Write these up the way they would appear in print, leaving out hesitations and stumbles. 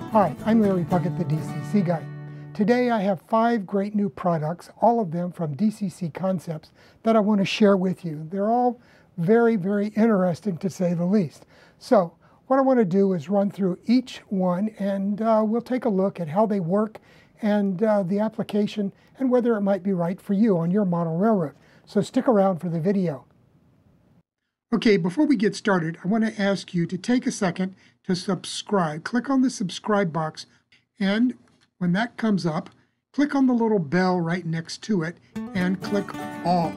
Hi, I'm Larry Puckett, the DCC guy. Today I have 5 great new products, all of them from DCC Concepts, that I want to share with you. They're all very, very interesting to say the least. So what I want to do is run through each one and we'll take a look at how they work and the application and whether it might be right for you on your model railroad. So stick around for the video. Okay, before we get started, I want to ask you to take a second to subscribe. Click on the subscribe box, and when that comes up, click on the little bell right next to it and click all.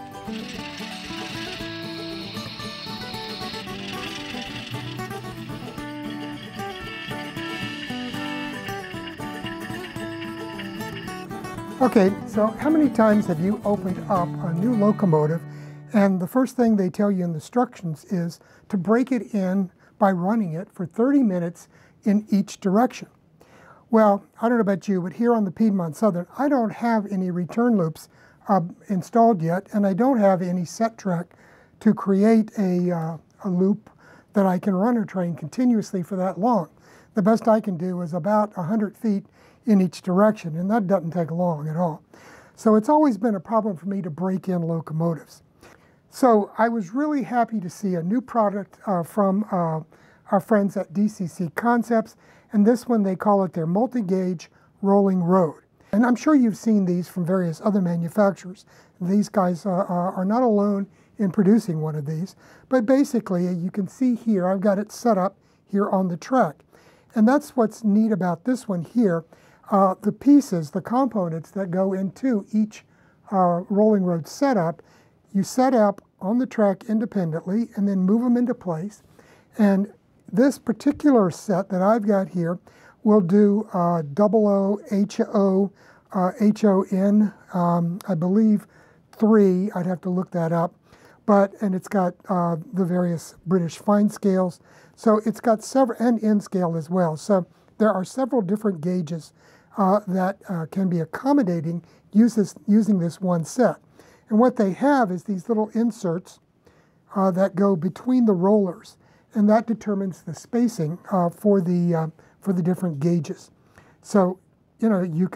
Okay, so how many times have you opened up a new locomotive and the first thing they tell you in the instructions is to break it in by running it for 30 minutes in each direction? Well, I don't know about you, but here on the Piedmont Southern, I don't have any return loops installed yet, and I don't have any set track to create a loop that I can run a train continuously for that long. The best I can do is about 100 feet in each direction, and that doesn't take long at all. So it's always been a problem for me to break in locomotives. So I was really happy to see a new product from our friends at DCC Concepts, and this one they call it their multi-gauge rolling road. And I'm sure you've seen these from various other manufacturers. These guys are not alone in producing one of these, but basically you can see here I've got it set up here on the track. And that's what's neat about this one here. The pieces, the components that go into each rolling road setup, you set up on the track independently and then move them into place. And this particular set that I've got here will do OO, HO, HON, I believe 3, I'd have to look that up. And it's got the various British fine scales. So it's got several, and N scale as well. So there are several different gauges that can be accommodating using this one set. And what they have is these little inserts that go between the rollers, and that determines the spacing for the different gauges. So you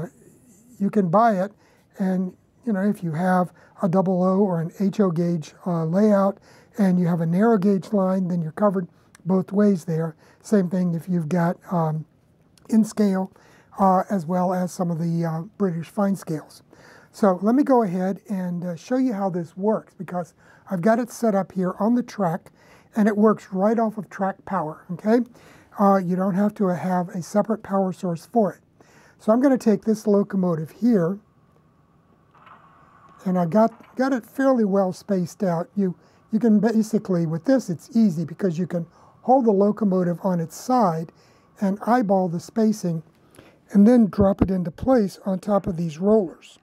can buy it, and if you have a OO or an HO gauge layout, and you have a narrow gauge line, then you're covered both ways there. Same thing if you've got in scale as well as some of the British fine scales. So let me go ahead and show you how this works, because I've got it set up here on the track and it works right off of track power, okay? You don't have to have a separate power source for it. So I'm going to take this locomotive here, and I got it fairly well spaced out. You can basically, with this it's easy because you can hold the locomotive on its side and eyeball the spacing and then drop it into place on top of these rollers.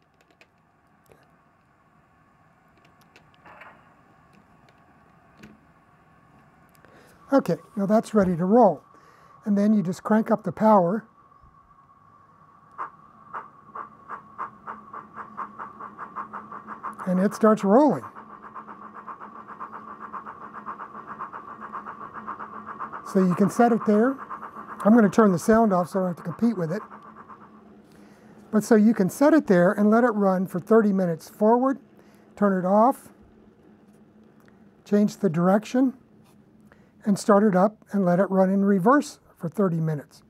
Okay, now that's ready to roll. And then you just crank up the power. And it starts rolling. So you can set it there. I'm going to turn the sound off so I don't have to compete with it. But so you can set it there and let it run for 30 minutes forward, turn it off, change the direction, and start it up and let it run in reverse for 30 minutes.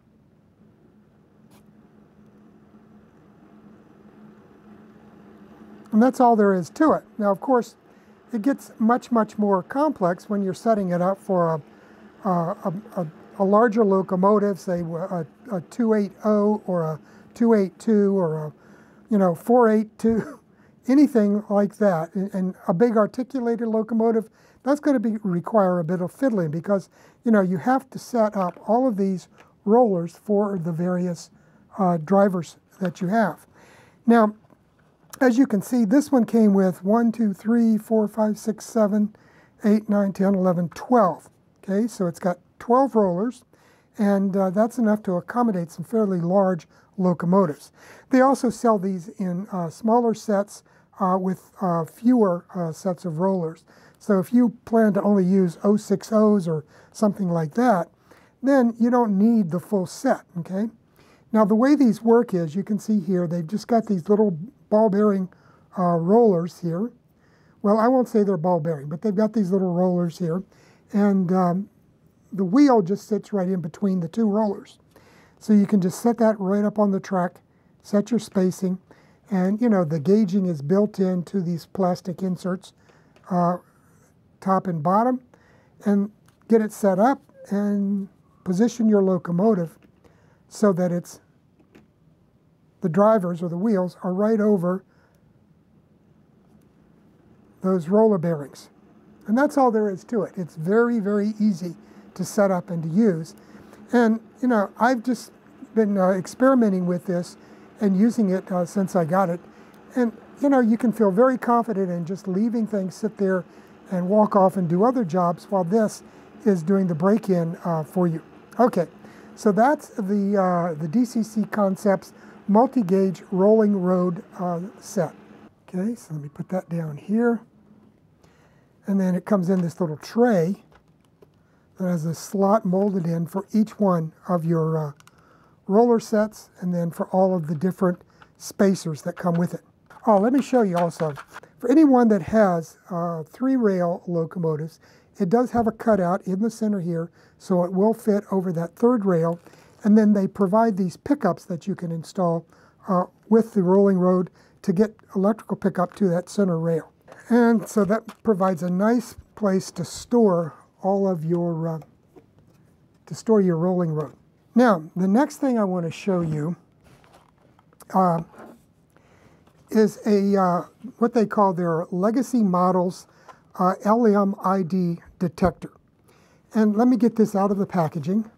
And that's all there is to it. Now, of course, it gets much, much more complex when you're setting it up for a larger locomotive, say a 280 or a 282 or a 482, anything like that. And a big articulated locomotive, that's going to require a bit of fiddling, because you have to set up all of these rollers for the various drivers that you have. Now, as you can see, this one came with 1, 2, 3, 4, 5, 6, 7, 8, 9, 10, 11, 12. Okay, so it's got 12 rollers, and that's enough to accommodate some fairly large locomotives. They also sell these in smaller sets with fewer sets of rollers. So if you plan to only use 060s or something like that, then you don't need the full set, okay? Now the way these work is, you can see here, they've just got these little ball bearing rollers here. Well, I won't say they're ball bearing, but they've got these little rollers here. And the wheel just sits right in between the two rollers. So you can just set that right up on the track, set your spacing, and you know, the gauging is built into these plastic inserts, top and bottom, and get it set up and position your locomotive so that the drivers or the wheels are right over those roller bearings. And that's all there is to it. It's very, very easy to set up and to use. And you know, I've just been experimenting with this and using it since I got it. And you know, you can feel very confident in just leaving things sit there and walk off and do other jobs while this is doing the break-in for you. Okay, so that's the DCC Concepts multi-gauge rolling road set. Okay, so let me put that down here. And then it comes in this little tray that has a slot molded in for each one of your roller sets, and then for all of the different spacers that come with it. Oh, let me show you also. For anyone that has 3-rail locomotives, it does have a cutout in the center here, so it will fit over that 3rd rail. And then they provide these pickups that you can install with the rolling road to get electrical pickup to that center rail. And so that provides a nice place to store all of your, rolling road. Now, the next thing I want to show you is what they call their Legacy Models LMID Detector. And let me get this out of the packaging.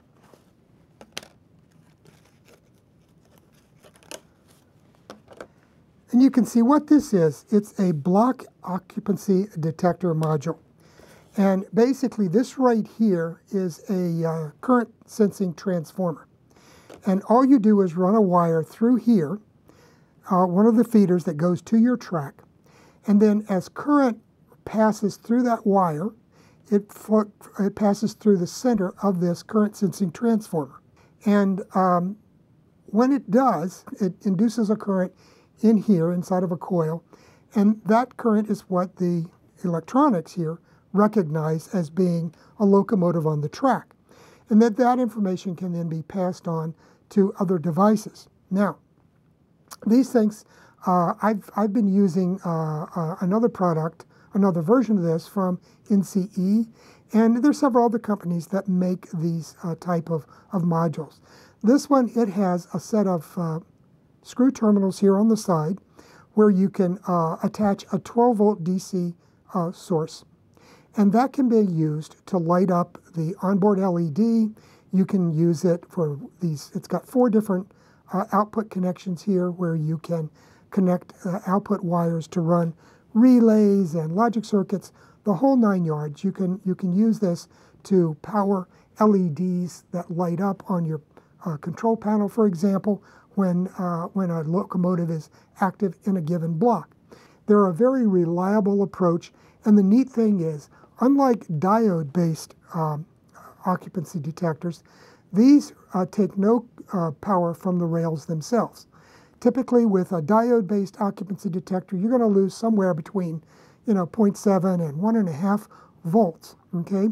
And you can see what this is. It's a block occupancy detector module. And basically this right here is a current sensing transformer. And all you do is run a wire through here, one of the feeders that goes to your track. And then as current passes through that wire, it passes through the center of this current sensing transformer. And when it does, it induces a current in here inside of a coil, and that current is what the electronics here recognize as being a locomotive on the track, and that information can then be passed on to other devices. Now, these things, I've been using another product, another version of this from NCE, and there's several other companies that make these type of modules. This one, it has a set of screw terminals here on the side where you can attach a 12-volt DC source. And that can be used to light up the onboard LED. You can use it for these, it's got 4 different output connections here where you can connect output wires to run relays and logic circuits, the whole 9 yards. You can use this to power LEDs that light up on your control panel, for example, when a locomotive is active in a given block. They're a very reliable approach, and the neat thing is, unlike diode-based occupancy detectors, these take no power from the rails themselves. Typically, with a diode-based occupancy detector, you're going to lose somewhere between 0.7 and 1.5 volts, okay?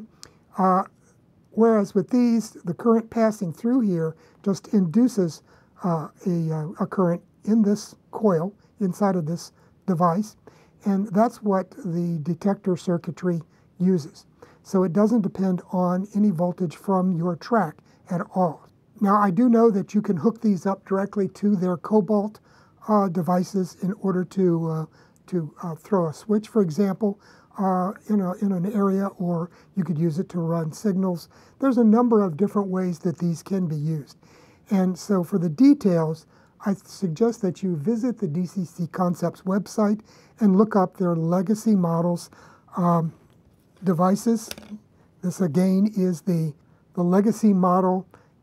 Whereas with these, the current passing through here just induces a current in this coil inside of this device, and that's what the detector circuitry uses. So it doesn't depend on any voltage from your track at all. Now, I do know that you can hook these up directly to their Cobalt devices in order to throw a switch, for example, in an area, or you could use it to run signals. There's a number of different ways that these can be used. And so for the details, I suggest that you visit the DCC Concepts website and look up their Legacy Models devices. This again is the Legacy Model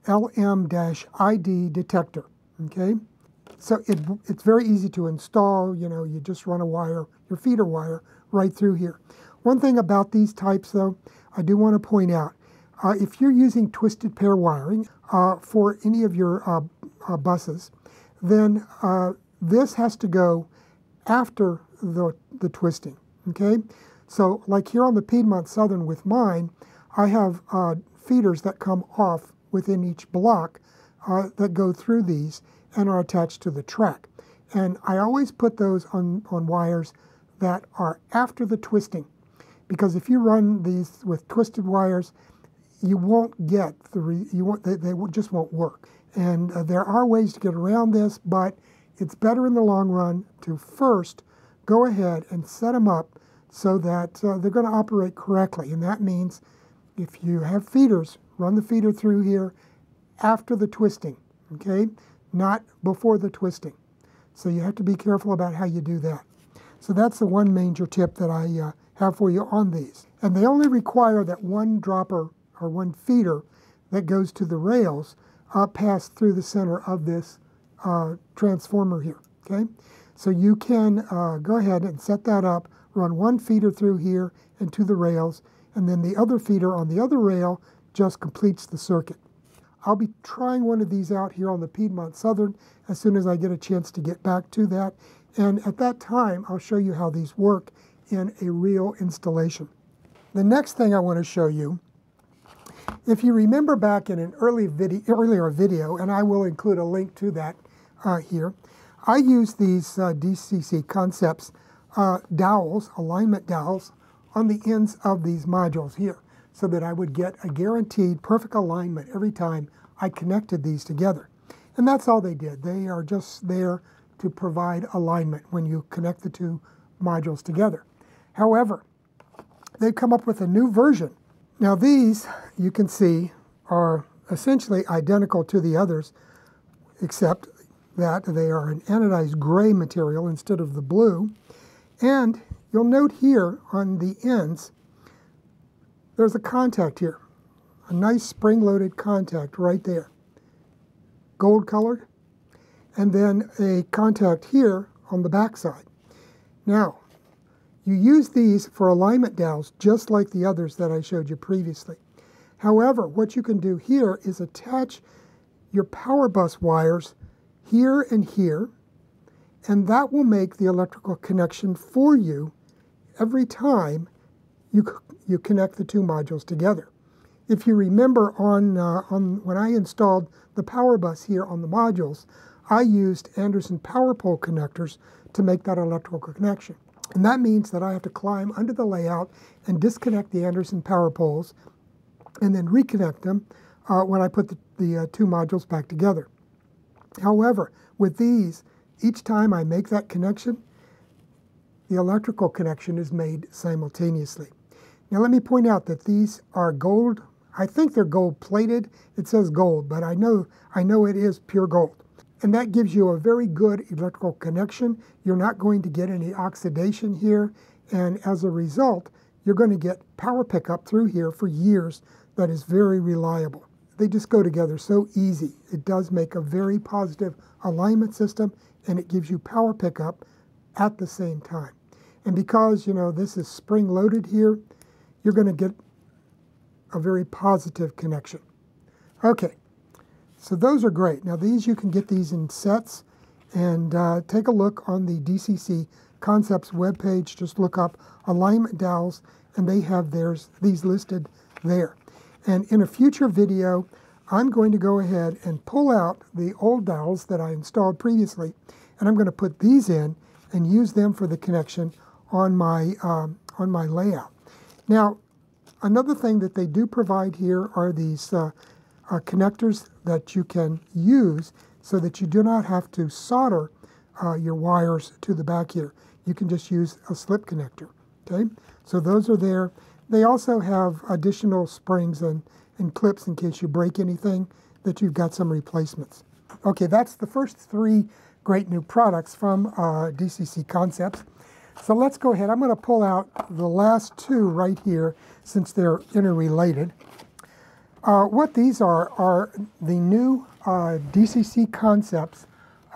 LM-ID detector, okay? So it's very easy to install. You just run a wire, your feeder wire, right through here. One thing about these types, though, I do want to point out, If you're using twisted pair wiring for any of your buses, then this has to go after the twisting, okay? So like here on the Piedmont Southern with mine, I have feeders that come off within each block that go through these and are attached to the track. And I always put those on wires that are after the twisting, because if you run these with twisted wires, you won't get they just won't work. And there are ways to get around this, but it's better in the long run to first go ahead and set them up so that they're going to operate correctly. And that means if you have feeders, run the feeder through here after the twisting, okay? Not before the twisting. So you have to be careful about how you do that. So that's the one major tip that I have for you on these. And they only require that one dropper or one feeder that goes to the rails pass through the center of this transformer here, okay? So you can go ahead and set that up, run one feeder through here and to the rails, and then the other feeder on the other rail just completes the circuit. I'll be trying one of these out here on the Piedmont Southern as soon as I get a chance to get back to that. And at that time, I'll show you how these work in a real installation. The next thing I want to show you, if you remember back in an earlier video, and I will include a link to that here, I use these DCC Concepts dowels, alignment dowels, on the ends of these modules here, so that I would get a guaranteed perfect alignment every time I connected these together. And that's all they did. They are just there to provide alignment when you connect the two modules together. However, they've come up with a new version. Now these, you can see, are essentially identical to the others, except that they are an anodized gray material instead of the blue. And you'll note here on the ends, there's a contact here, a nice spring-loaded contact right there, gold colored, and then a contact here on the back side. Now, you use these for alignment dowels just like the others that I showed you previously. However, what you can do here is attach your power bus wires here and here, and that will make the electrical connection for you every time you connect the two modules together. If you remember on when I installed the power bus here on the modules, I used Anderson power pole connectors to make that electrical connection. And that means that I have to climb under the layout and disconnect the Anderson power poles and then reconnect them when I put the two modules back together. However, with these, each time I make that connection, the electrical connection is made simultaneously. Now let me point out that these are gold. I think they're gold plated. It says gold, but I know it is pure gold. And that gives you a very good electrical connection. You're not going to get any oxidation here. And as a result, you're going to get power pickup through here for years that is very reliable. They just go together so easy. It does make a very positive alignment system, and it gives you power pickup at the same time. And because, you know, this is spring-loaded here, you're going to get a very positive connection. Okay, so those are great. Now these, you can get these in sets, and take a look on the DCC Concepts webpage. Just look up alignment dowels, and they have these listed there. And in a future video, I'm going to go ahead and pull out the old dowels that I installed previously, and I'm going to put these in and use them for the connection on my layout. Now, another thing that they do provide here are these connectors that you can use so that you do not have to solder your wires to the back here. You can just use a slip connector, okay? So those are there. They also have additional springs and clips in case you break anything, that you've got some replacements. Okay, that's the first three great new products from DCC Concepts. So let's go ahead. I'm going to pull out the last two right here since they're interrelated. What these are the new DCC Concepts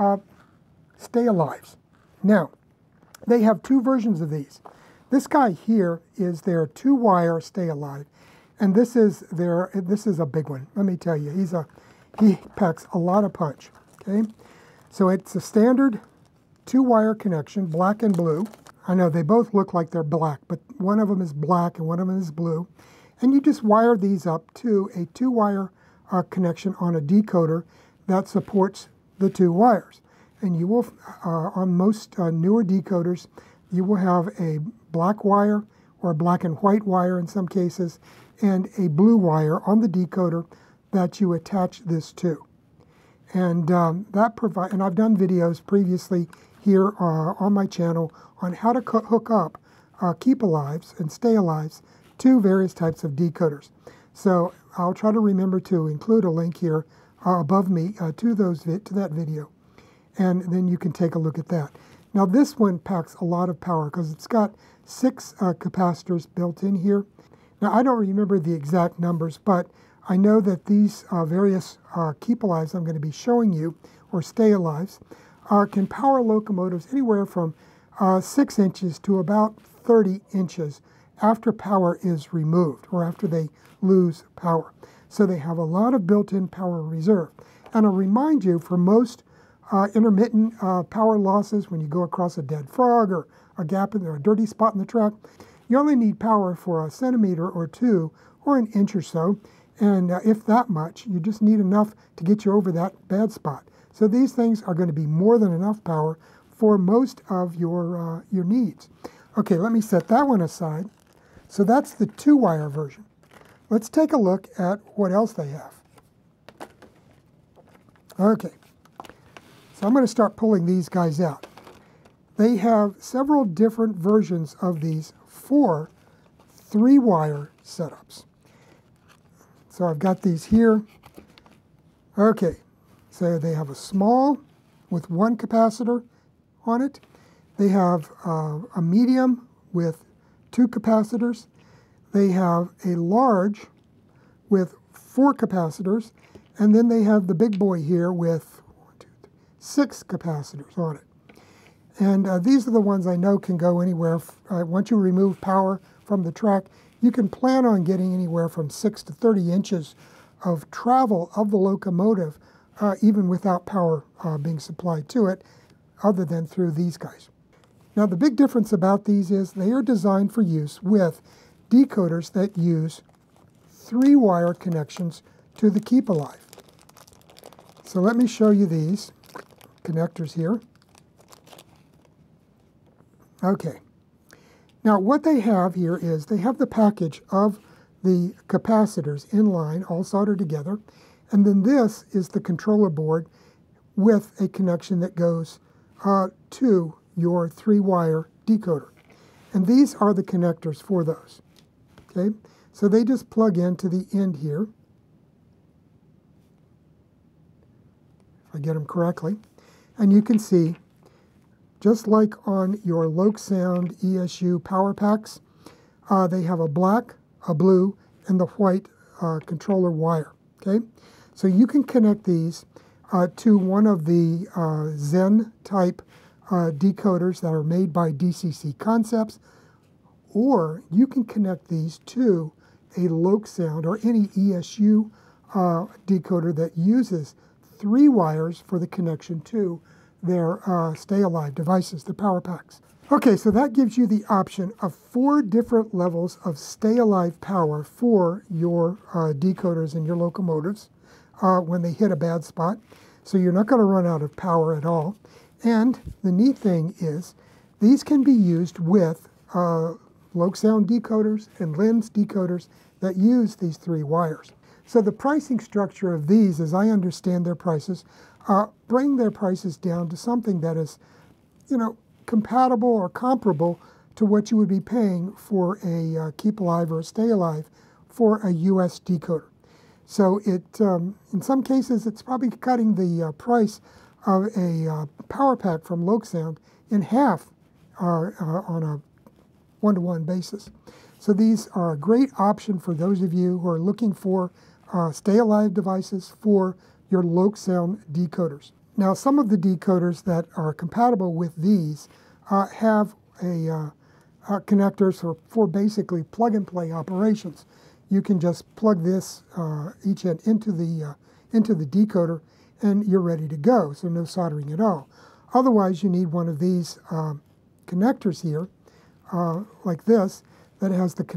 Stay Alives. Now, they have two versions of these. This guy here is their 2-wire Stay Alive, And this is a big one. Let me tell you, he packs a lot of punch. Okay, so it's a standard 2-wire connection, black and blue. I know they both look like they're black, but one of them is black and one of them is blue. And you just wire these up to a 2-wire connection on a decoder that supports the 2 wires. And you will, on most newer decoders, you will have a black wire or a black and white wire in some cases, and a blue wire on the decoder that you attach this to. And and I've done videos previously here on my channel on how to hook up keep alives and stay alives to various types of decoders. So I'll try to remember to include a link here above me to that video, and then you can take a look at that. Now this one packs a lot of power because it's got 6 capacitors built in here. Now I don't remember the exact numbers, but I know that these various keep alives I'm going to be showing you, or stay alives, can power locomotives anywhere from 6 inches to about 30 inches after power is removed or after they lose power. So they have a lot of built-in power reserve. And I'll remind you, for most intermittent power losses, when you go across a dead frog or a gap in there, a dirty spot in the track, you only need power for a centimeter or 2 or an inch or so. And if that much, you just need enough to get you over that bad spot. So these things are going to be more than enough power for most of your needs. Okay, let me set that one aside. So that's the 2-wire version. Let's take a look at what else they have. Okay, so I'm going to start pulling these guys out. They have several different versions of these 4 3-wire setups. So I've got these here. Okay, so they have a small with 1 capacitor on it. They have a medium with 2 capacitors. They have a large with 4 capacitors. And then they have the big boy here with 6 capacitors on it. And these are the ones I know can go anywhere. Once you remove power from the track, you can plan on getting anywhere from 6 to 30 inches of travel of the locomotive, even without power being supplied to it, other than through these guys. Now the big difference about these is they are designed for use with decoders that use 3-wire connections to the keep alive. So let me show you these connectors here. Okay. Now what they have here is they have the package of the capacitors in line, all soldered together, and then this is the controller board with a connection that goes to your 3-wire decoder. And these are the connectors for those. Okay, so they just plug into the end here, if I get them correctly, and you can see, just like on your Lokesound ESU power packs, they have a black, a blue, and the white controller wire. Okay, so you can connect these to one of the Zen type decoders that are made by DCC Concepts, or you can connect these to a Lokesound or any ESU decoder that uses 3 wires for the connection to their stay alive devices, the power packs. Okay, so that gives you the option of 4 different levels of stay alive power for your decoders and your locomotives when they hit a bad spot. So you're not going to run out of power at all. And the neat thing is these can be used with Lokesound decoders and Lens decoders that use these 3 wires. So the pricing structure of these, as I understand their prices, bring their prices down to something that is, compatible or comparable to what you would be paying for a keep alive or a stay alive for a US decoder. So it, in some cases, it's probably cutting the price of a power pack from Lokesound in half on a one-to-one basis. So these are a great option for those of you who are looking for stay alive devices for your Lokesound decoders. Now, some of the decoders that are compatible with these have connectors for basically plug-and-play operations. you can just plug this each end into the decoder, and you're ready to go. So no soldering at all. Otherwise, you need one of these connectors here, like this, that has the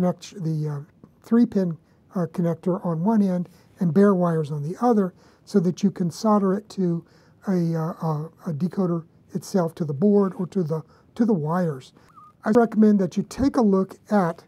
3-pin connector on one end and bare wires on the other, so that you can solder it to a decoder itself, to the board or to the wires. I recommend that you take a look at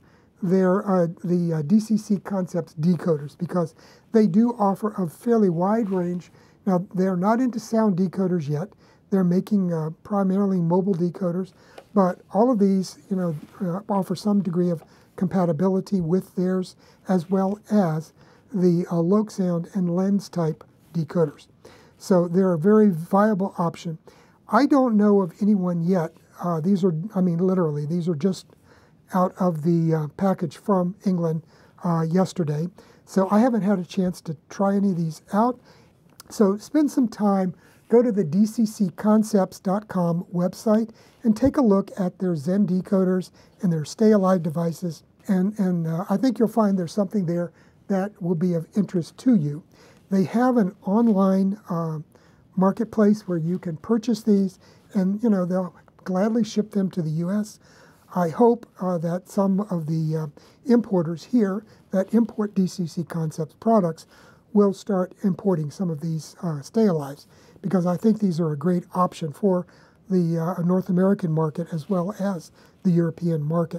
the DCC Concepts decoders, because they do offer a fairly wide range. Now, they're not into sound decoders yet. They're making primarily mobile decoders, but all of these, offer some degree of compatibility with theirs, as well as the Loc sound and lens type decoders. So they're a very viable option. I don't know of anyone yet. These are, literally, these are just out of the package from England yesterday. So I haven't had a chance to try any of these out. So spend some time, go to the DCCconcepts.com website and take a look at their Zen decoders and their Stay Alive devices. And I think you'll find there's something there that will be of interest to you. They have an online marketplace where you can purchase these, and they'll gladly ship them to the U.S. I hope that some of the importers here that import DCC Concepts products will start importing some of these Stay Alives, because I think these are a great option for the North American market as well as the European market.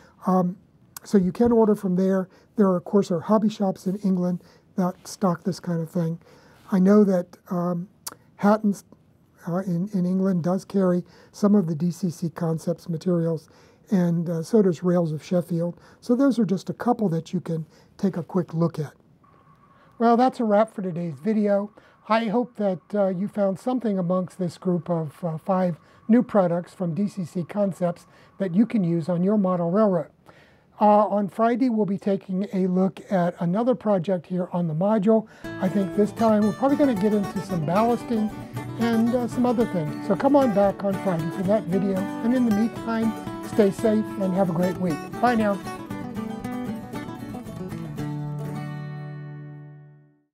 So you can order from there. There, of course, are hobby shops in England that stock this kind of thing. I know that Hatton's in England does carry some of the DCC Concepts materials, and so does Rails of Sheffield. So those are just a couple that you can take a quick look at. Well, that's a wrap for today's video. I hope that you found something amongst this group of 5 new products from DCC Concepts that you can use on your model railroad. On Friday, we'll be taking a look at another project here on the module. I think this time we're probably going to get into some ballasting and some other things. So come on back on Friday for that video. And in the meantime, stay safe and have a great week. Bye now.